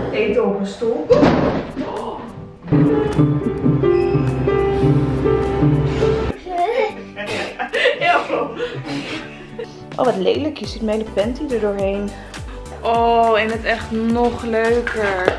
eten op een stoel. Oh, wat lelijk. Je ziet mijn hele panty er doorheen. Oh, en het echt nog leuker.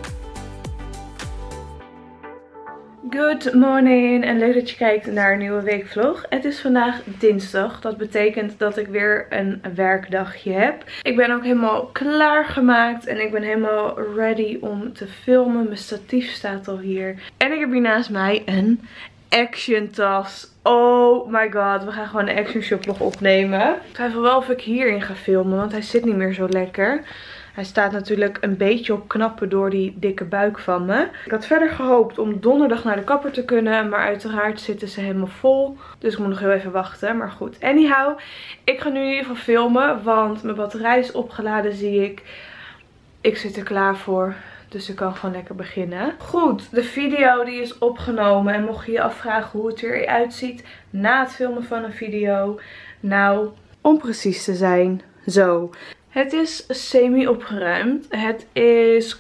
Good morning en leuk dat je kijkt naar een nieuwe weekvlog. Het is vandaag dinsdag. Dat betekent dat ik weer een werkdagje heb. Ik ben ook helemaal klaargemaakt en ik ben helemaal ready om te filmen. Mijn statief staat al hier. En ik heb hier naast mij een action tas. Oh my god, we gaan gewoon een action shoplog opnemen. Ik twijfel wel of ik hierin ga filmen, want hij zit niet meer zo lekker. Hij staat natuurlijk een beetje op knappen door die dikke buik van me. Ik had verder gehoopt om donderdag naar de kapper te kunnen, maar uiteraard zitten ze helemaal vol. Dus ik moet nog heel even wachten, maar goed. Anyhow, ik ga nu in ieder geval filmen, want mijn batterij is opgeladen, zie ik. Ik zit er klaar voor. Dus ik kan gewoon lekker beginnen. Goed, de video die is opgenomen. En mocht je je afvragen hoe het eruit ziet na het filmen van een video. Nou, om precies te zijn, zo. Het is semi opgeruimd. Het is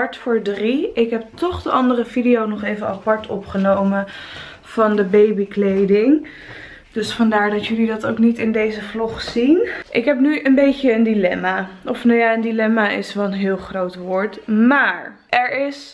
2:15. Ik heb toch de andere video nog even apart opgenomen van de babykleding. Dus vandaar dat jullie dat ook niet in deze vlog zien. Ik heb nu een beetje een dilemma. Of nou ja, een dilemma is wel een heel groot woord. Maar er is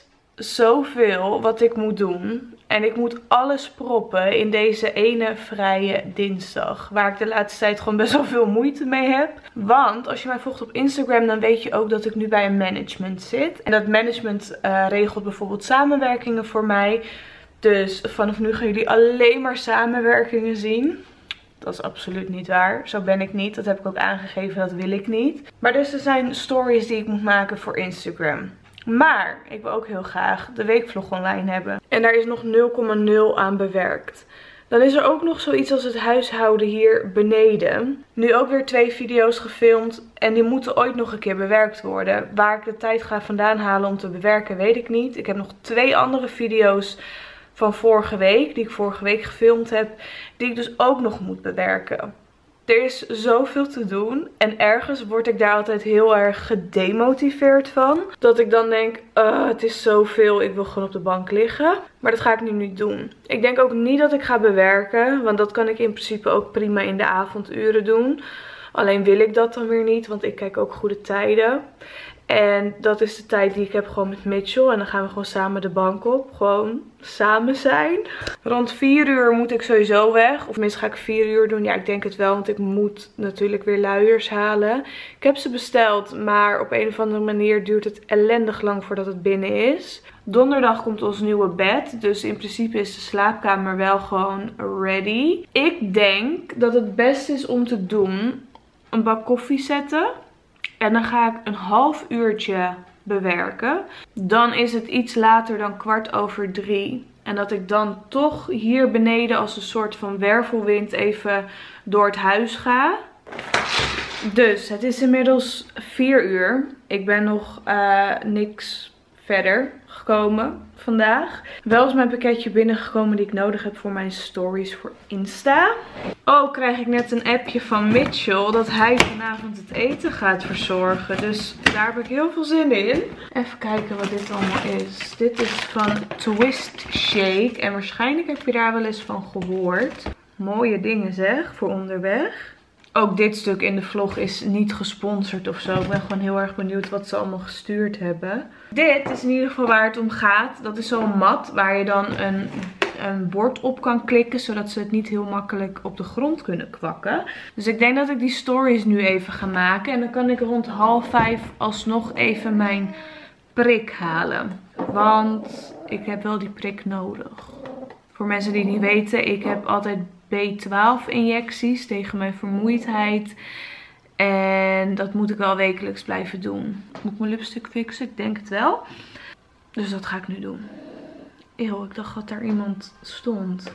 zoveel wat ik moet doen. En ik moet alles proppen in deze ene vrije dinsdag. Waar ik de laatste tijd gewoon best wel veel moeite mee heb. Want als je mij volgt op Instagram, dan weet je ook dat ik nu bij een management zit. En dat management regelt bijvoorbeeld samenwerkingen voor mij. Dus vanaf nu gaan jullie alleen maar samenwerkingen zien. Dat is absoluut niet waar. Zo ben ik niet. Dat heb ik ook aangegeven. Dat wil ik niet. Maar dus er zijn stories die ik moet maken voor Instagram. Maar ik wil ook heel graag de weekvlog online hebben. En daar is nog 0,0 aan bewerkt. Dan is er ook nog zoiets als het huishouden hier beneden. Nu ook weer 2 video's gefilmd. En die moeten ooit nog een keer bewerkt worden. Waar ik de tijd ga vandaan halen om te bewerken, weet ik niet. Ik heb nog 2 andere video's van vorige week, die ik vorige week gefilmd heb, die ik dus ook nog moet bewerken. Er is zoveel te doen en ergens word ik daar altijd heel erg gedemotiveerd van. Dat ik dan denk, het is zoveel, ik wil gewoon op de bank liggen. Maar dat ga ik nu niet doen. Ik denk ook niet dat ik ga bewerken, want dat kan ik in principe ook prima in de avonduren doen. Alleen wil ik dat dan weer niet, want ik kijk ook Goede Tijden. En dat is de tijd die ik heb gewoon met Mitchell. En dan gaan we gewoon samen de bank op. Gewoon samen zijn. Rond 4 uur moet ik sowieso weg. Of tenminste ga ik 4 uur doen. Ja, ik denk het wel. Want ik moet natuurlijk weer luiers halen. Ik heb ze besteld. Maar op een of andere manier duurt het ellendig lang voordat het binnen is. Donderdag komt ons nieuwe bed. Dus in principe is de slaapkamer wel gewoon ready. Ik denk dat het best is om te doen een bak koffie zetten. En dan ga ik een half uurtje bewerken. Dan is het iets later dan 2:15. En dat ik dan toch hier beneden als een soort van wervelwind even door het huis ga. Dus het is inmiddels 4 uur. Ik ben nog niks verder gekomen vandaag. Wel is mijn pakketje binnengekomen die ik nodig heb voor mijn stories voor Insta. Oh, krijg ik net een appje van Mitchell dat hij vanavond het eten gaat verzorgen. Dus daar heb ik heel veel zin in. Even kijken wat dit allemaal is. Dit is van Twist Shake. En waarschijnlijk heb je daar wel eens van gehoord. Mooie dingen zeg, voor onderweg. Ook dit stuk in de vlog is niet gesponsord of zo. Ik ben gewoon heel erg benieuwd wat ze allemaal gestuurd hebben. Dit is in ieder geval waar het om gaat. Dat is zo'n mat waar je dan een bord op kan klikken. Zodat ze het niet heel makkelijk op de grond kunnen kwakken. Dus ik denk dat ik die stories nu even ga maken. En dan kan ik rond 4:30 alsnog even mijn prik halen. Want ik heb wel die prik nodig. Voor mensen die het niet weten, ik heb altijd B12 injecties tegen mijn vermoeidheid. En dat moet ik wel wekelijks blijven doen. Moet ik mijn lipstick fixen? Ik denk het wel. Dus dat ga ik nu doen. Eeuw, ik dacht dat daar iemand stond.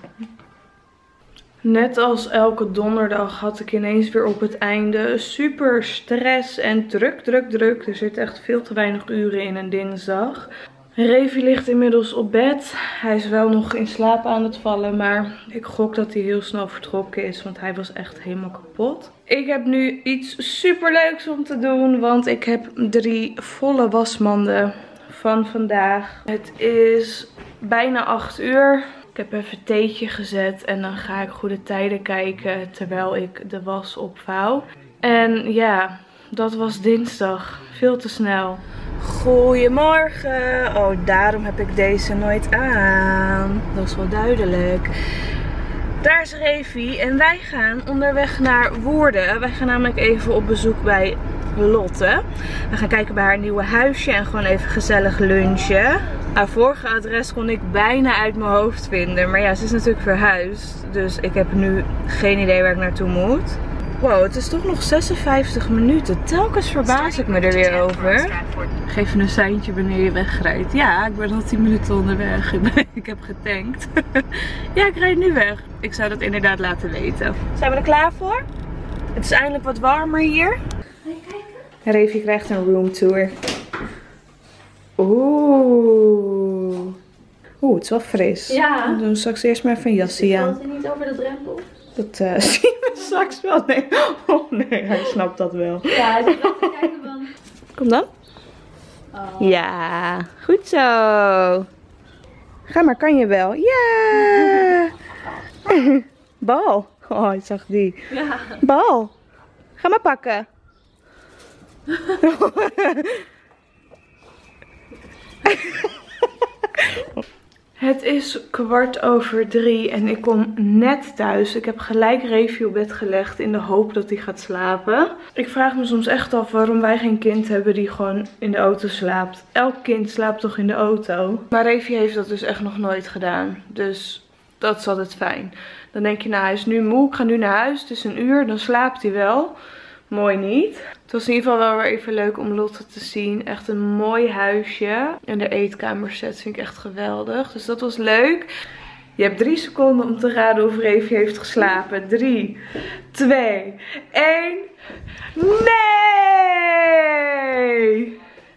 Net als elke donderdag had ik ineens weer op het einde super stress en druk. Er zit echt veel te weinig uren in een dinsdag. Revi ligt inmiddels op bed. Hij is wel nog in slaap aan het vallen, maar ik gok dat hij heel snel vertrokken is, want hij was echt helemaal kapot. Ik heb nu iets super leuks om te doen, want ik heb 3 volle wasmanden van vandaag. Het is bijna 8 uur. Ik heb even een theetje gezet en dan ga ik Goede Tijden kijken terwijl ik de was opvouw. En ja, dat was dinsdag. Veel te snel. Goedemorgen. Oh, daarom heb ik deze nooit aan. Dat is wel duidelijk. Daar is Revi en wij gaan onderweg naar Woerden. Wij gaan namelijk even op bezoek bij Lotte. We gaan kijken bij haar nieuwe huisje en gewoon even gezellig lunchen. Haar vorige adres kon ik bijna uit mijn hoofd vinden. Maar ja, ze is natuurlijk verhuisd. Dus ik heb nu geen idee waar ik naartoe moet. Wow, het is toch nog 56 minuten. Telkens verbaas ik me er weer over. Geef een seintje wanneer je wegrijdt. Ja, ik ben al 10 minuten onderweg. Ik heb getankt. Ja, ik rijd nu weg. Ik zou dat inderdaad laten weten. Zijn we er klaar voor? Het is eindelijk wat warmer hier. Wil je kijken? Revi krijgt een roomtour. Oeh. Oeh, het is wel fris. Ja. Dan doen we straks eerst maar even een jasje aan. Valt hij niet over de drempel? Dat zien we straks wel. Nee. Oh nee, hij snapt dat wel. Ja, hij zit wel te kijken van. Kom dan. Oh. Ja, goed zo. Ga maar, kan je wel. Ja. Bal. Oh, ik zag die. Ja. Bal. Ga maar pakken. Het is 3:15 en ik kom net thuis. Ik heb gelijk Revi op bed gelegd in de hoop dat hij gaat slapen. Ik vraag me soms echt af waarom wij geen kind hebben die gewoon in de auto slaapt. Elk kind slaapt toch in de auto? Maar Revi heeft dat dus echt nog nooit gedaan. Dus dat is altijd fijn. Dan denk je, nou hij is nu moe, ik ga nu naar huis. Het is 1 uur, dan slaapt hij wel. Mooi niet. Het was in ieder geval wel weer even leuk om Lotte te zien. Echt een mooi huisje. En de eetkamerset vind ik echt geweldig. Dus dat was leuk. Je hebt 3 seconden om te raden of Revi heeft geslapen. 3, 2, 1. Nee!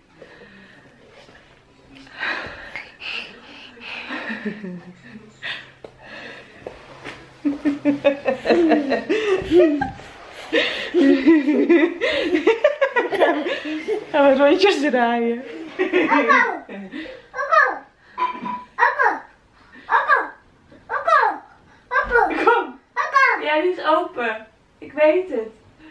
Gaan we rondjes draaien. Kom. Ja, die is open. Ik weet het.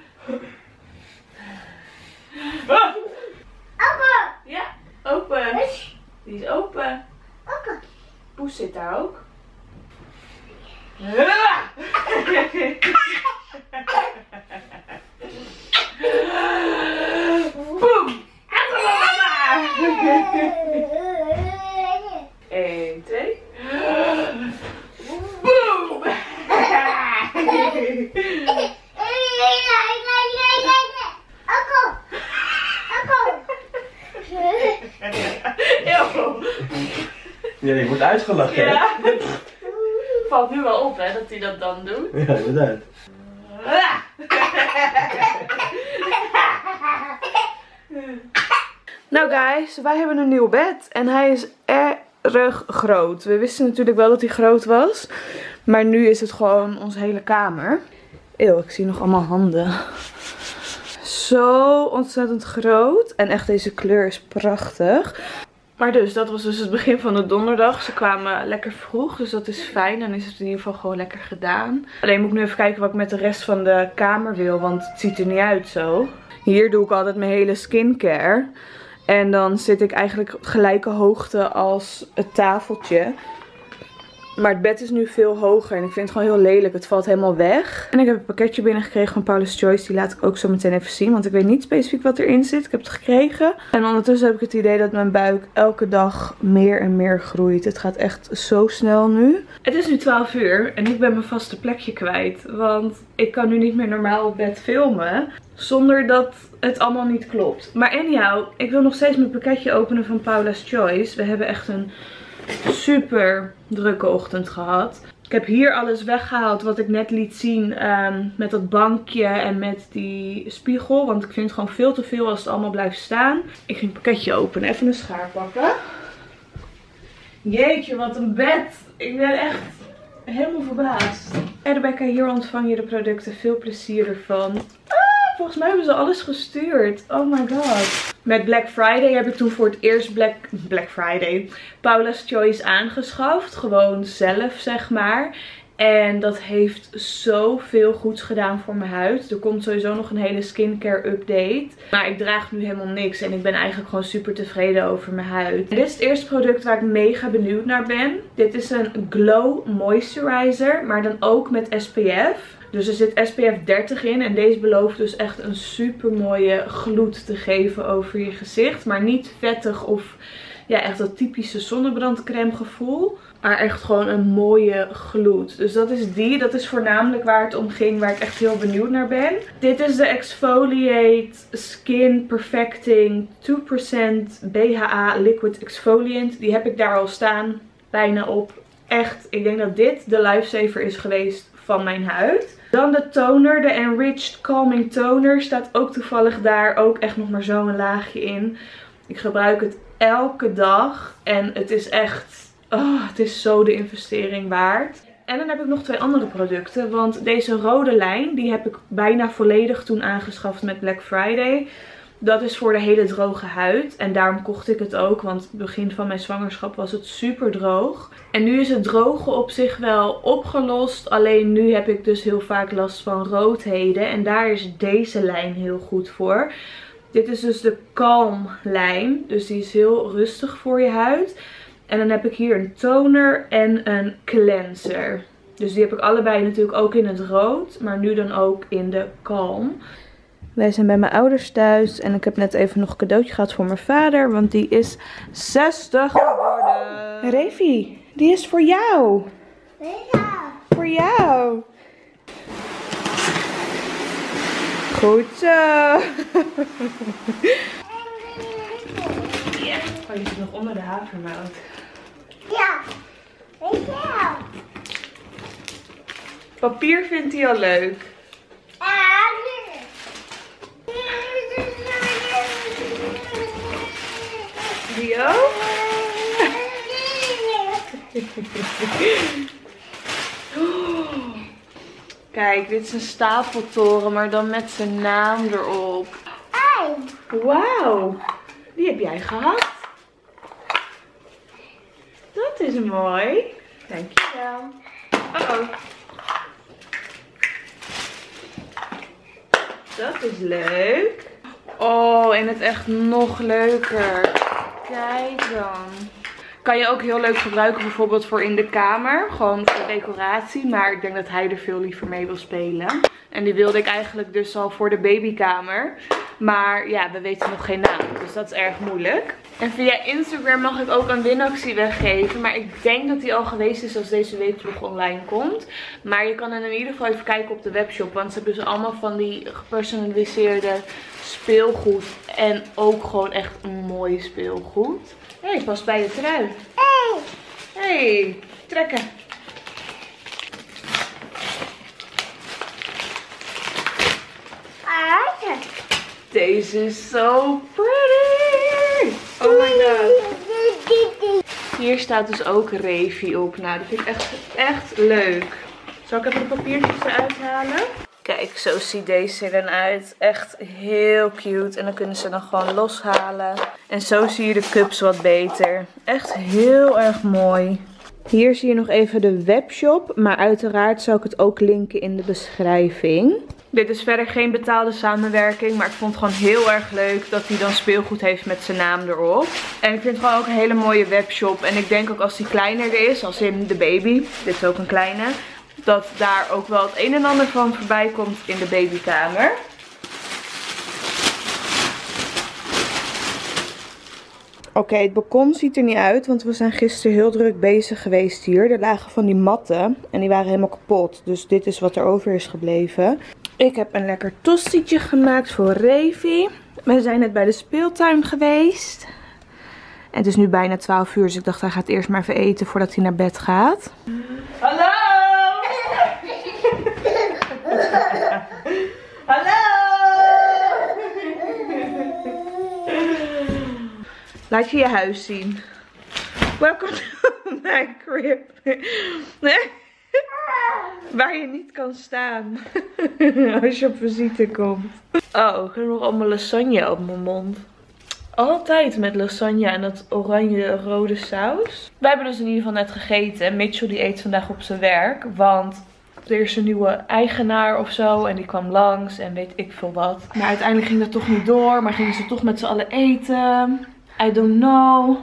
Ja, open. Die is open. Poes zit daar ook. Boom! 1, 2. Boom! Ja, je wordt uitgelachen. Ja. Valt nu wel op hè, dat hij dat dan doet. Ja, inderdaad. Nou guys, wij hebben een nieuw bed en hij is erg groot. We wisten natuurlijk wel dat hij groot was, maar nu is het gewoon onze hele kamer. Eeuw, ik zie nog allemaal handen. Zo ontzettend groot en echt deze kleur is prachtig. Maar dus, dat was dus het begin van de donderdag. Ze kwamen lekker vroeg, dus dat is fijn. Dan is het in ieder geval gewoon lekker gedaan. Alleen moet ik nu even kijken wat ik met de rest van de kamer wil, want het ziet er niet uit zo. Hier doe ik altijd mijn hele skincare. En dan zit ik eigenlijk op gelijke hoogte als het tafeltje. Maar het bed is nu veel hoger en ik vind het gewoon heel lelijk. Het valt helemaal weg. En ik heb een pakketje binnengekregen van Paula's Choice. Die laat ik ook zo meteen even zien. Want ik weet niet specifiek wat erin zit. Ik heb het gekregen. En ondertussen heb ik het idee dat mijn buik elke dag meer en meer groeit. Het gaat echt zo snel nu. Het is nu 12 uur en ik ben mijn vaste plekje kwijt. Want ik kan nu niet meer normaal op bed filmen. Zonder dat het allemaal niet klopt. Maar anyhow, ik wil nog steeds mijn pakketje openen van Paula's Choice. We hebben echt een super drukke ochtend gehad. Ik heb hier alles weggehaald wat ik net liet zien met dat bankje en met die spiegel. Want ik vind het gewoon veel te veel als het allemaal blijft staan. Ik ging het pakketje openen. Even een schaar pakken. Jeetje, wat een bed. Ik ben echt helemaal verbaasd. Rebecca, hier ontvang je de producten. Veel plezier ervan. Volgens mij hebben ze alles gestuurd. Oh my god. Met Black Friday heb ik toen voor het eerst Black Friday Paula's Choice aangeschaft. Gewoon zelf, zeg maar. En dat heeft zoveel goeds gedaan voor mijn huid. Er komt sowieso nog een hele skincare update. Maar ik draag nu helemaal niks. En ik ben eigenlijk gewoon super tevreden over mijn huid. En dit is het eerste product waar ik mega benieuwd naar ben. Dit is een Glow Moisturizer. Maar dan ook met SPF. Dus er zit SPF 30 in. En deze belooft dus echt een super mooie gloed te geven over je gezicht. Maar niet vettig of ja, echt dat typische zonnebrandcrème gevoel. Maar echt gewoon een mooie gloed. Dus dat is die. Dat is voornamelijk waar het om ging. Waar ik echt heel benieuwd naar ben. Dit is de Exfoliate Skin Perfecting 2% BHA Liquid Exfoliant. Die heb ik daar al staan. Bijna op. Echt, ik denk dat dit de lifesaver is geweest van mijn huid. Dan de toner. De Enriched Calming Toner. Staat ook toevallig daar. Ook echt nog maar zo'n laagje in. Ik gebruik het elke dag. En het is echt... Oh, het is zo de investering waard. En dan heb ik nog 2 andere producten. Want deze rode lijn, die heb ik bijna volledig toen aangeschaft met Black Friday. Dat is voor de hele droge huid. En daarom kocht ik het ook. Want het begin van mijn zwangerschap was het super droog. En nu is het droge op zich wel opgelost. Alleen nu heb ik dus heel vaak last van roodheden. En daar is deze lijn heel goed voor. Dit is dus de Calm lijn. Dus die is heel rustig voor je huid. En dan heb ik hier een toner en een cleanser. Dus die heb ik allebei natuurlijk ook in het rood. Maar nu dan ook in de Calm. Wij zijn bij mijn ouders thuis. En ik heb net even nog een cadeautje gehad voor mijn vader. Want die is 60 geworden. Revi, die is voor jou. Ja. Voor jou. Goed zo. Ja. Oh, die zit nog onder de havermout. Ja. Weet je. Papier vindt hij al leuk. Die ook? Kijk, dit is een stapeltoren, maar dan met zijn naam erop. Wauw, die heb jij gehad. Dat is mooi. Dankjewel. Uh-oh. Dat is leuk. Oh, en het echt nog leuker. Kijk dan. Kan je ook heel leuk gebruiken bijvoorbeeld voor in de kamer. Gewoon voor decoratie. Maar ik denk dat hij er veel liever mee wil spelen. En die wilde ik eigenlijk dus al voor de babykamer. Maar ja, we weten nog geen naam. Dus dat is erg moeilijk. En via Instagram mag ik ook een winactie weggeven. Maar ik denk dat die al geweest is als deze weekvlog online komt. Maar je kan in ieder geval even kijken op de webshop. Want ze hebben dus allemaal van die gepersonaliseerde speelgoed. En ook gewoon echt een mooi speelgoed. Hé, hey, past bij je trui. Hey, trekken. Deze is so pretty. Oh my god. Hier staat dus ook Revi op. Nou, dat vind ik echt leuk. Zal ik even de papiertjes eruit halen? Kijk, zo ziet deze er dan uit. Echt heel cute. En dan kunnen ze dan gewoon loshalen. En zo zie je de cups wat beter. Echt heel erg mooi. Hier zie je nog even de webshop. Maar uiteraard zal ik het ook linken in de beschrijving. Dit is verder geen betaalde samenwerking. Maar ik vond het gewoon heel erg leuk dat hij dan speelgoed heeft met zijn naam erop. En ik vind het gewoon ook een hele mooie webshop. En ik denk ook als die kleiner is, als in de baby. Dit is ook een kleine. Dat daar ook wel het een en ander van voorbij komt in de babykamer. Oké, het balkon ziet er niet uit, want we zijn gisteren heel druk bezig geweest hier. Er lagen van die matten en die waren helemaal kapot. Dus dit is wat er over is gebleven. Ik heb een lekker tostietje gemaakt voor Revi. We zijn net bij de speeltuin geweest. En het is nu bijna 12 uur, dus ik dacht hij gaat eerst maar even eten voordat hij naar bed gaat. Hallo! Hallo! Laat je huis zien. Welcome to my crib. Waar je niet kan staan. Als je op visite komt. Oh, ik heb nog allemaal lasagne op mijn mond. Altijd met lasagne en dat oranje-rode saus. Wij hebben dus in ieder geval net gegeten. Mitchell die eet vandaag op zijn werk. Want er is een nieuwe eigenaar of zo. En die kwam langs en weet ik veel wat. Maar uiteindelijk ging dat toch niet door. Maar gingen ze toch met z'n allen eten. I don't know.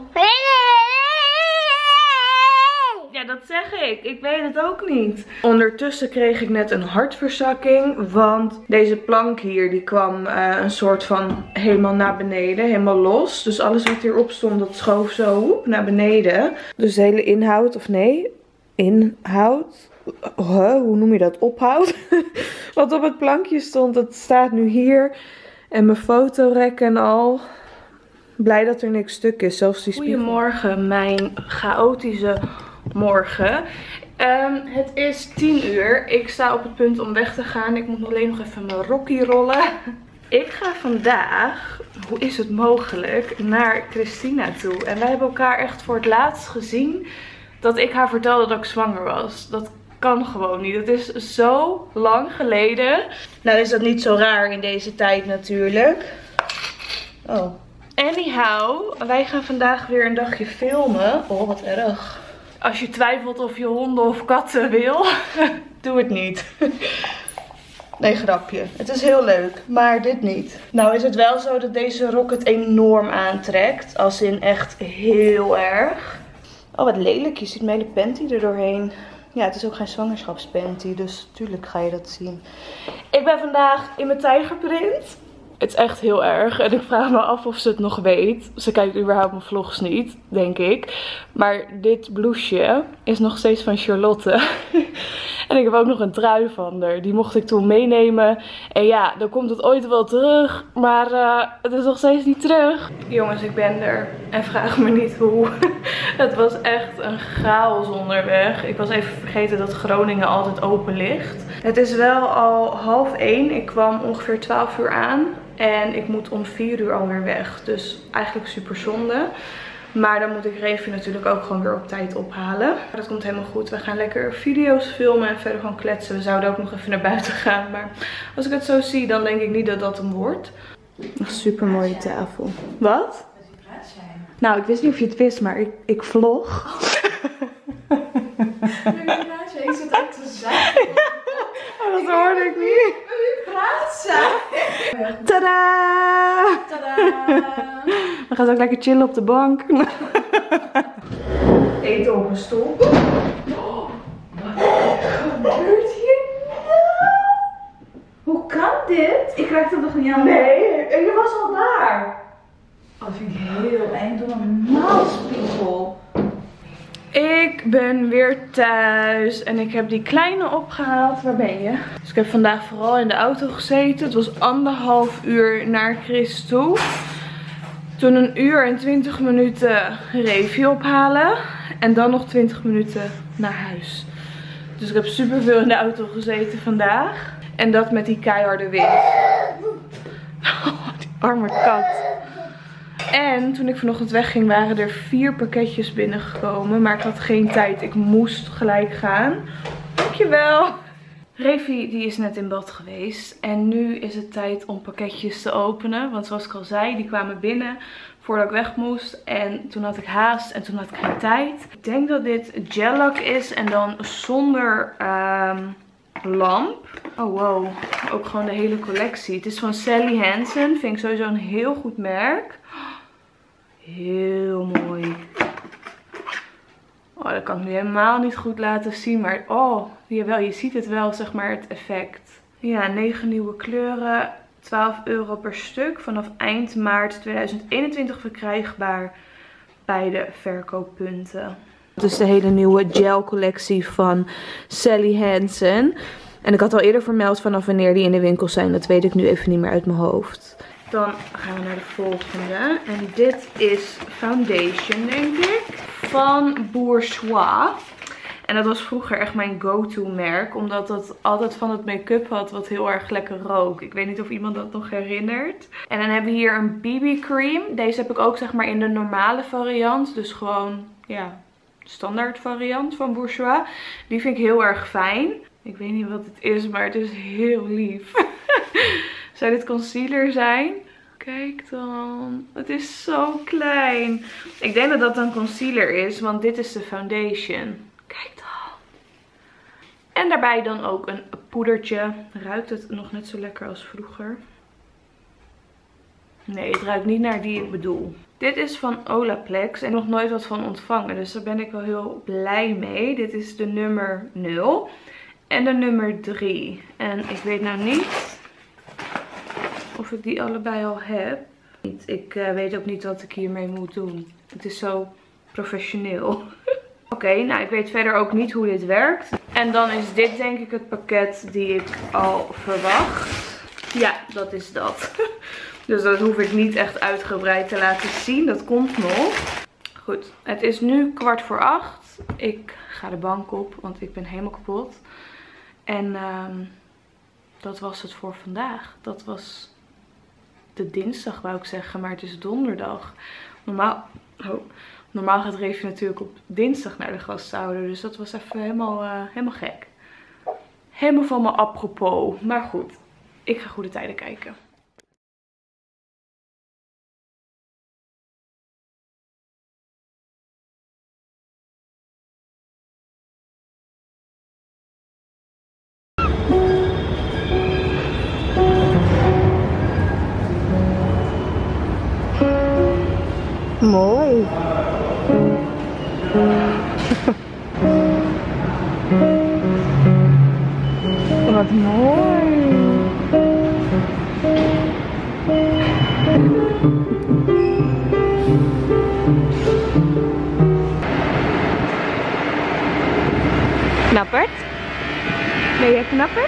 Ja, dat zeg ik. Ik weet het ook niet. Ondertussen kreeg ik net een hartverzakking. Want deze plank hier, die kwam een soort van helemaal naar beneden. Helemaal los. Dus alles wat hierop stond, dat schoof zo naar beneden. Dus de hele inhoud, of nee, inhoud. Hoe noem je dat? Ophoud. Wat op het plankje stond, dat staat nu hier. En mijn fotorek en al. Blij dat er niks stuk is. Zelfs die spiegel. Goedemorgen, mijn chaotische morgen. Het is 10 uur. Ik sta op het punt om weg te gaan. Ik moet alleen nog even mijn rokkie rollen. Ik ga vandaag, hoe is het mogelijk, naar Christina toe. En wij hebben elkaar echt voor het laatst gezien dat ik haar vertelde dat ik zwanger was. Dat kan gewoon niet. Het is zo lang geleden. Nou is dat niet zo raar in deze tijd natuurlijk. Oh. Anyhow, wij gaan vandaag weer een dagje filmen. Oh, wat erg. Als je twijfelt of je honden of katten wil, doe het niet. Nee, grapje. Het is heel leuk, maar dit niet. Nou is het wel zo dat deze rok het enorm aantrekt. Als in echt heel erg. Oh, wat lelijk. Je ziet mijn hele panty er doorheen. Ja, het is ook geen zwangerschapspanty, dus tuurlijk ga je dat zien. Ik ben vandaag in mijn tijgerprint. Het is echt heel erg. En ik vraag me af of ze het nog weet. Ze kijkt überhaupt mijn vlogs niet, denk ik. Maar dit blouseje is nog steeds van Charlotte. En ik heb ook nog een trui van haar. Die mocht ik toen meenemen. En ja, dan komt het ooit wel terug. Maar het is nog steeds niet terug. Jongens, ik ben er. En vraag me niet hoe. Het was echt een chaos onderweg. Ik was even vergeten dat Groningen altijd open ligt. Het is wel al 12:30. Ik kwam ongeveer 12 uur aan. En ik moet om 4 uur alweer weg. Dus eigenlijk super zonde. Maar dan moet ik Revi natuurlijk ook gewoon weer op tijd ophalen. Dat komt helemaal goed. We gaan lekker video's filmen en verder gewoon kletsen. We zouden ook nog even naar buiten gaan. Maar als ik het zo zie, dan denk ik niet dat dat hem wordt. Een super mooie tafel. Wat? Nou, ik wist niet of je het wist, maar ik vlog. Ik zit ook te zijn. Oh, dat hoorde ik niet. Tadaa! Tadaa! We gaan ook lekker chillen op de bank. Eten op een stoel. Oh, wat gebeurt hier nou? Hoe kan dit? Ik krijg dat nog niet aan. Nee, je was al daar. Oh, dat vind ik heel eng. Doe normaal, spiegel. Ik ben weer thuis en ik heb die kleine opgehaald. Waar ben je? Dus ik heb vandaag vooral in de auto gezeten. Het was 1,5 uur naar Chris toe. Toen 1 uur en 20 minuten Revi ophalen. En dan nog 20 minuten naar huis. Dus ik heb super veel in de auto gezeten vandaag. En dat met die keiharde wind. Oh, die arme kat. En toen ik vanochtend wegging waren er 4 pakketjes binnengekomen. Maar ik had geen tijd. Ik moest gelijk gaan. Dankjewel. Revi die is net in bad geweest. En nu is het tijd om pakketjes te openen. Want zoals ik al zei, die kwamen binnen voordat ik weg moest. En toen had ik haast en toen had ik geen tijd. Ik denk dat dit gel-lak is en dan zonder lamp. Oh wow, ook gewoon de hele collectie. Het is van Sally Hansen. Vind ik sowieso een heel goed merk. Heel mooi. Oh, dat kan ik nu helemaal niet goed laten zien. Maar oh, jawel, je ziet het wel, zeg maar, het effect. Ja, 9 nieuwe kleuren. 12 euro per stuk. Vanaf eind maart 2021 verkrijgbaar bij de verkooppunten. Het is de hele nieuwe gel collectie van Sally Hansen. En ik had al eerder vermeld vanaf wanneer die in de winkel zijn. Dat weet ik nu even niet meer uit mijn hoofd. Dan gaan we naar de volgende. En dit is foundation, denk ik. Van Bourjois. En dat was vroeger echt mijn go-to merk. Omdat het altijd van het make-up had wat heel erg lekker rook. Ik weet niet of iemand dat nog herinnert. En dan hebben we hier een BB cream. Deze heb ik ook zeg maar in de normale variant. Dus gewoon, ja, standaard variant van Bourjois. Die vind ik heel erg fijn. Ik weet niet wat het is, maar het is heel lief. Zou dit concealer zijn? Kijk dan. Het is zo klein. Ik denk dat dat een concealer is, want dit is de foundation. Kijk dan. En daarbij dan ook een poedertje. Ruikt het nog net zo lekker als vroeger? Nee, het ruikt niet naar die ik bedoel. Dit is van Olaplex en nog nooit wat van ontvangen. Dus daar ben ik wel heel blij mee. Dit is de nummer 0 en de nummer 3. En ik weet nou niet of ik die allebei al heb. Ik weet ook niet wat ik hiermee moet doen. Het is zo professioneel. Oké, nou ik weet verder ook niet hoe dit werkt. En dan is dit denk ik het pakket die ik al verwacht. Ja, dat is dat. Dus dat hoef ik niet echt uitgebreid te laten zien. Dat komt nog. Goed, het is nu 7:15. Ik ga de bank op, want ik ben helemaal kapot. En dat was het voor vandaag. Dat was de dinsdag wou ik zeggen, maar het is donderdag. Normaal gaat Reefje natuurlijk op dinsdag naar de gasthouder. Dus dat was even helemaal gek. Helemaal van me apropos. Maar goed, ik ga Goede Tijden kijken. Mooi. Wat mooi. Knappert? Ben jij knappert?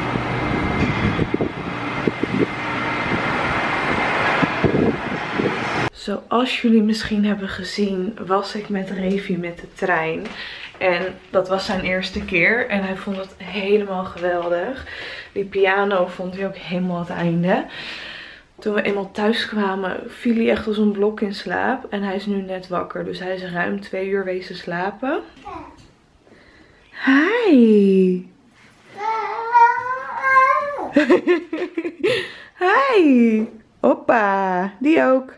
Zoals jullie misschien hebben gezien, was ik met Reefje met de trein. En dat was zijn eerste keer. En hij vond het helemaal geweldig. Die piano vond hij ook helemaal het einde. Toen we eenmaal thuis kwamen, viel hij echt als een blok in slaap. En hij is nu net wakker. Dus hij is ruim 2 uur wezen slapen. Hi. Hi. Hoppa. Die ook.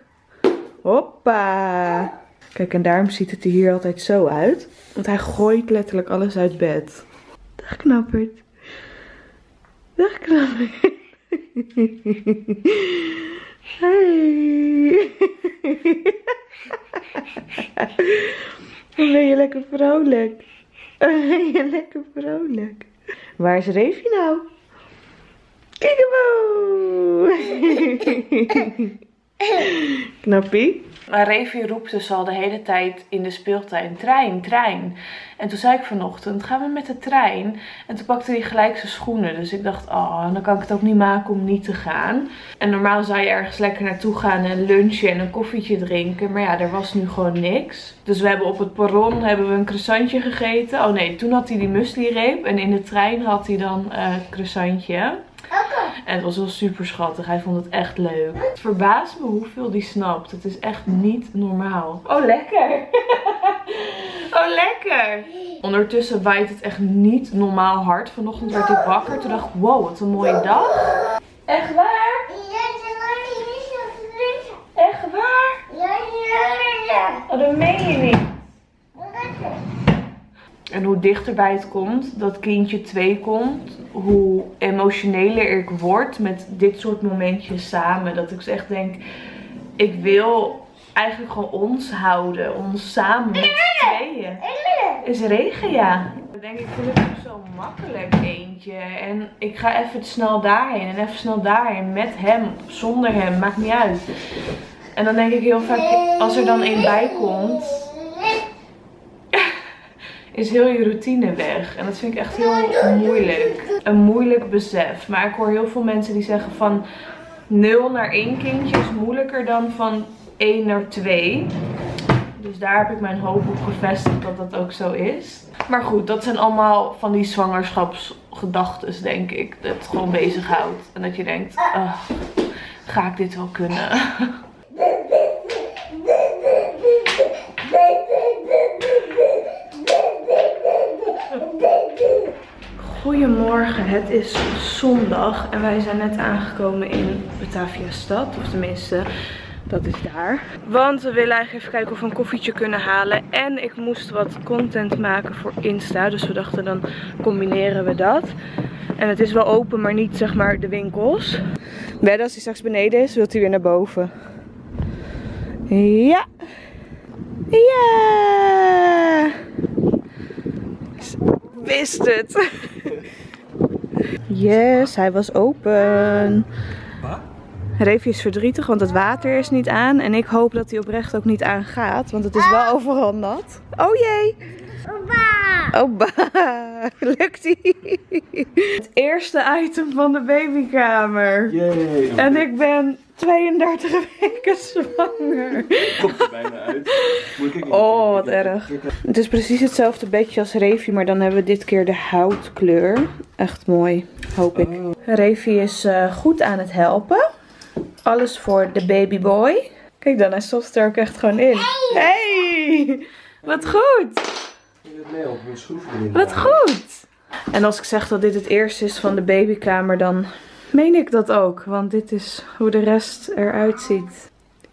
Hoppa. Kijk, en daarom ziet het er hier altijd zo uit. Want hij gooit letterlijk alles uit bed. Dag Knappert. Dag Knappert. Hey. Ben je lekker vrolijk? Ben je lekker vrolijk? Waar is Reefje nou? Kiekeboe. Knappie. Maar Reefje roept dus al de hele tijd in de speeltuin: trein, trein. En toen zei ik vanochtend: gaan we met de trein? En toen pakte hij gelijk zijn schoenen. Dus ik dacht, oh, dan kan ik het ook niet maken om niet te gaan. En normaal zou je ergens lekker naartoe gaan en lunchen en een koffietje drinken. Maar ja, er was nu gewoon niks. Dus we hebben op het perron een croissantje gegeten. Oh nee, toen had hij die muesli-reep. En in de trein had hij dan het croissantje. En het was wel super schattig. Hij vond het echt leuk. Het verbaast me hoeveel die snapt. Het is echt niet normaal. Oh, lekker. Oh, lekker. Ondertussen waait het echt niet normaal hard. Vanochtend werd ik wakker. Toen dacht ik, wow, wat een mooie dag. Echt waar? Echt waar? Oh, dat meen je niet. En hoe dichterbij het komt, dat kindje 2 komt, hoe emotioneler ik word met dit soort momentjes samen. Dat ik echt denk, ik wil eigenlijk gewoon ons houden, ons samen met z'n tweeën. Is regen, ja. Ik denk, ik vind het ook zo makkelijk eentje. En ik ga even snel daarheen en even snel daarheen met hem, zonder hem, maakt niet uit. En dan denk ik heel vaak, als er dan één bij komt, is heel je routine weg. En dat vind ik echt heel moeilijk. Een moeilijk besef. Maar ik hoor heel veel mensen die zeggen van 0 naar 1 kindje is moeilijker dan van 1 naar 2. Dus daar heb ik mijn hoop op gevestigd dat dat ook zo is. Maar goed, dat zijn allemaal van die zwangerschapsgedachten, denk ik. Dat het gewoon bezighoudt. En dat je denkt, ga ik dit wel kunnen? Goedemorgen, het is zondag en wij zijn net aangekomen in Bataviastad, of tenminste, dat is daar. Want we willen eigenlijk even kijken of we een koffietje kunnen halen en ik moest wat content maken voor Insta, dus we dachten dan combineren we dat. En het is wel open, maar niet zeg maar de winkels. Wedden, als hij straks beneden is, wilt hij weer naar boven. Ja! Ja! Wist het! Yes, hij was open. Reefje is verdrietig, want het water is niet aan. En ik hoop dat hij oprecht ook niet aangaat, want het is wel overal nat. Oh jee! Opa! Opa! Lukt-ie! Het eerste item van de babykamer. Yay! En ik ben 32 weken zwanger. Komt er bijna uit. Oh, wat erg. Het is precies hetzelfde bedje als Reefje, maar dan hebben we dit keer de houtkleur. Echt mooi, hoop ik. Reefje is goed aan het helpen. Alles voor de babyboy. Kijk dan, hij stopt er ook echt gewoon in. Hey! Wat goed! Wat goed! En als ik zeg dat dit het eerste is van de babykamer, dan meen ik dat ook. Want dit is hoe de rest eruit ziet.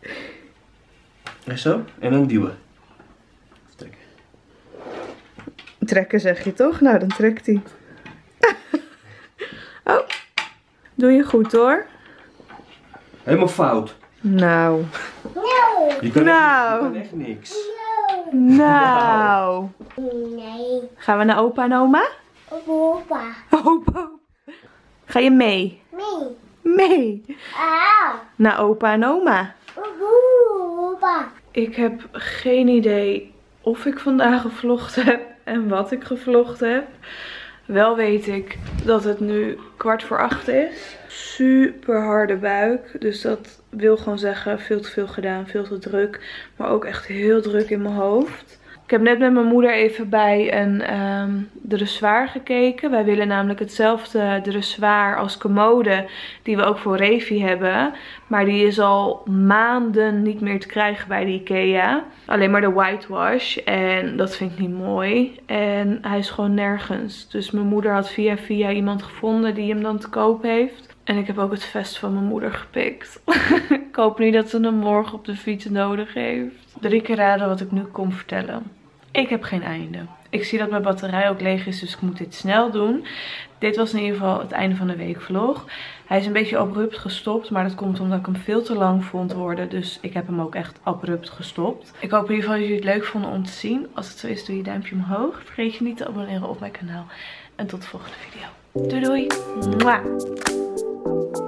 En zo? En dan duwen. Trekken. Trekken zeg je toch? Nou, dan trekt hij. Oh, doe je goed hoor. Helemaal fout. Nou. Je kan, Nou. je kan echt niks. Nou. Nee. Gaan we naar opa en oma? Opa. Opa. Ga je mee? Nee. Mee. Ah. Naar opa en oma. Opa. Ik heb geen idee of ik vandaag gevlogd heb en wat ik gevlogd heb. Wel weet ik dat het nu 7:15 is. Super harde buik. Dus dat wil gewoon zeggen veel te veel gedaan, veel te druk. Maar ook echt heel druk in mijn hoofd. Ik heb net met mijn moeder even bij een dressoir gekeken. Wij willen namelijk hetzelfde dressoir als commode die we ook voor Reefie hebben. Maar die is al maanden niet meer te krijgen bij de IKEA. Alleen maar de whitewash. En dat vind ik niet mooi. En hij is gewoon nergens. Dus mijn moeder had via iemand gevonden die hem dan te koop heeft. En ik heb ook het vest van mijn moeder gepikt. Ik hoop niet dat ze hem morgen op de fiets nodig heeft. 3 keer raden wat ik nu kom vertellen. Ik heb geen einde. Ik zie dat mijn batterij ook leeg is, dus ik moet dit snel doen. Dit was in ieder geval het einde van de weekvlog. Hij is een beetje abrupt gestopt, maar dat komt omdat ik hem veel te lang vond worden. Dus ik heb hem ook echt abrupt gestopt. Ik hoop in ieder geval dat jullie het leuk vonden om te zien. Als het zo is, doe je duimpje omhoog. Vergeet je niet te abonneren op mijn kanaal. En tot de volgende video. Doei doei! Mwah.